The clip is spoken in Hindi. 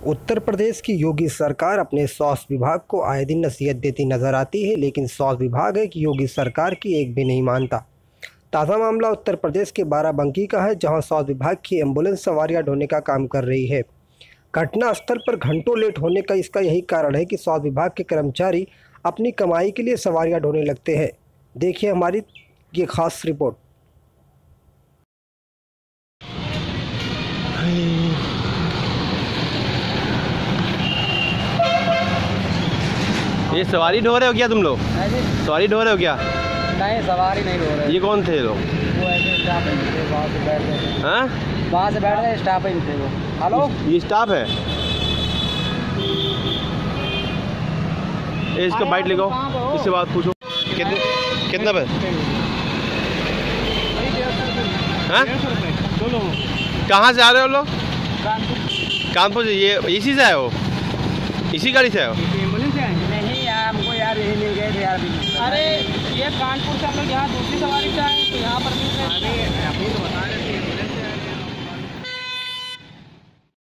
उत्तर प्रदेश की योगी सरकार अपने स्वास्थ्य विभाग को आए दिन नसीहत देती नजर आती है, लेकिन स्वास्थ्य विभाग है कि योगी सरकार की एक भी नहीं मानता। ताज़ा मामला उत्तर प्रदेश के बाराबंकी का है, जहां स्वास्थ्य विभाग की एम्बुलेंस सवारियां ढोने का काम कर रही है। घटना स्थल पर घंटों लेट होने का इसका यही कारण है कि स्वास्थ्य विभाग के कर्मचारी अपनी कमाई के लिए सवारियां ढोने लगते हैं। देखिए हमारी ये खास रिपोर्ट। ये सवारी ढो रहे हो क्या तुम लोग? सवारी ढो रहे हो क्या? नहीं, सवारी नहीं ढो रहे। ये कौन थे लोग? वो ऐसे स्टाफ थे, वहाँ से बैठ रहे। हाँ, वहाँ से बैठ रहे स्टाफ ही थे वो। हेलो, ये स्टाफ है। ये इसका बाइट लिखो, इससे बात पूछो। कितना पैसा? हाँ, कहाँ से आ रहे हो लोग? कानपुर से। ये इसी से आए हो? इसी गाड़ी से आए हो? एम्बुलेंस से आए? नहीं यार, हमको यार यही मिल गए थे यार। अरे ये कानपुर से हम लोग यहाँ दूसरी सवारी से आए, तो यहाँ पर